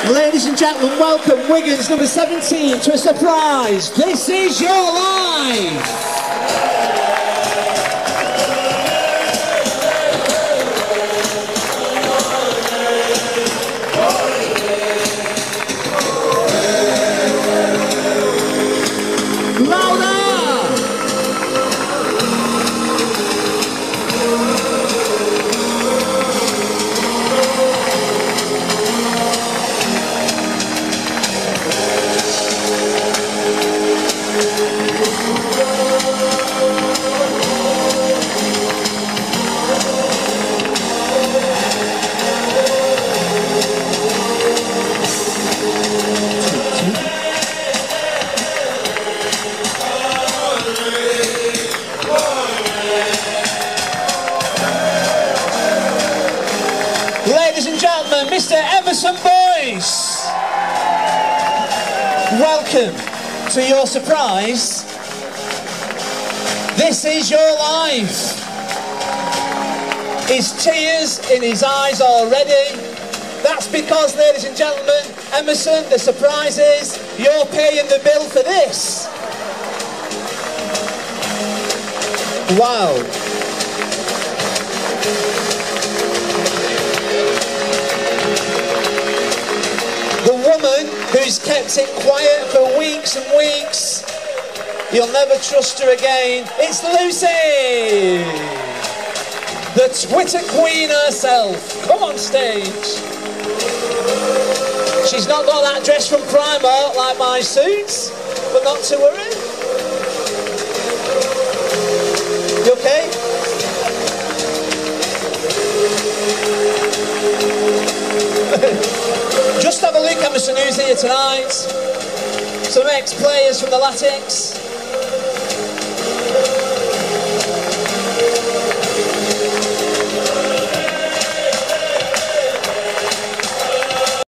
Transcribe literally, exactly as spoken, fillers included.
Ladies and gentlemen, welcome Wigan's number seventeen to a surprise. This is your life. Ladies and gentlemen, Mister Emerson Boyce. Welcome to your surprise. This is your life. His tears in his eyes already. That's because, ladies and gentlemen, Emerson, the surprise is you're paying the bill for this. Wow. The woman who's kept it quiet for weeks and weeks, you'll never trust her again. It's Lucy, the Twitter queen herself. Come on stage. She's not got that dress from Primark like my suits, but not to worry. You okay? Just have a look, Emerson, who's here tonight. Some ex-players from the Latics.